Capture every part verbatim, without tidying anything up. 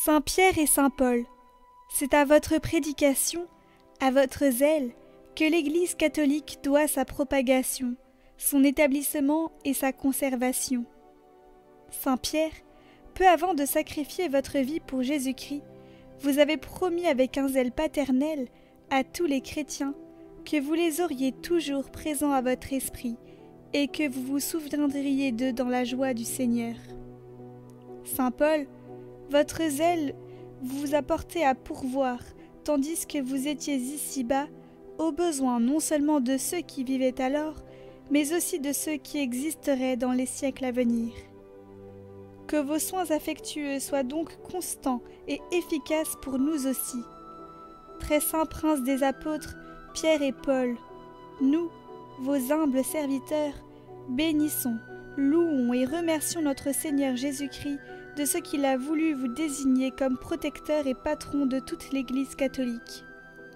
Saint Pierre et Saint Paul, c'est à votre prédication, à votre zèle, que l'Église catholique doit sa propagation, son établissement et sa conservation. Saint Pierre, peu avant de sacrifier votre vie pour Jésus-Christ, vous avez promis avec un zèle paternel à tous les chrétiens que vous les auriez toujours présents à votre esprit et que vous vous souviendriez d'eux dans la joie du Seigneur. Saint Paul, votre zèle vous a porté à pourvoir, tandis que vous étiez ici-bas, aux besoins non seulement de ceux qui vivaient alors, mais aussi de ceux qui existeraient dans les siècles à venir. Que vos soins affectueux soient donc constants et efficaces pour nous aussi. Très saints princes des apôtres, Pierre et Paul, nous, vos humbles serviteurs, bénissons, louons et remercions notre Seigneur Jésus-Christ de ce qu'il a voulu vous désigner comme protecteur et patron de toute l'Église catholique.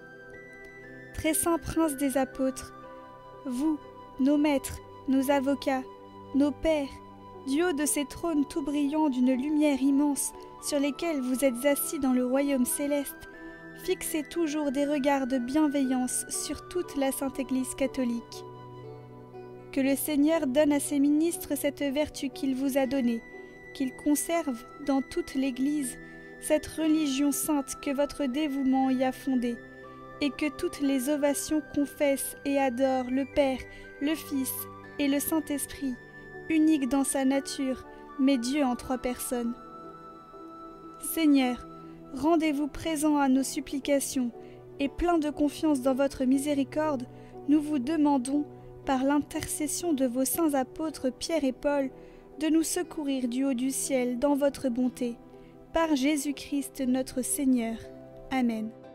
Très saints princes des apôtres, vous, nos maîtres, nos avocats, nos pères, du haut de ces trônes tout brillants d'une lumière immense sur lesquels vous êtes assis dans le royaume céleste, fixez toujours des regards de bienveillance sur toute la Sainte Église catholique. Que le Seigneur donne à ses ministres cette vertu qu'il vous a donnée, qu'il conserve dans toute l'Église cette religion sainte que votre dévouement y a fondée, et que toutes les ovations confessent et adorent le Père, le Fils et le Saint-Esprit, unique dans sa nature, mais Dieu en trois personnes. Seigneur, rendez-vous présent à nos supplications, et plein de confiance dans votre miséricorde, nous vous demandons, par l'intercession de vos saints apôtres Pierre et Paul, de nous secourir du haut du ciel dans votre bonté. Par Jésus-Christ notre Seigneur. Amen.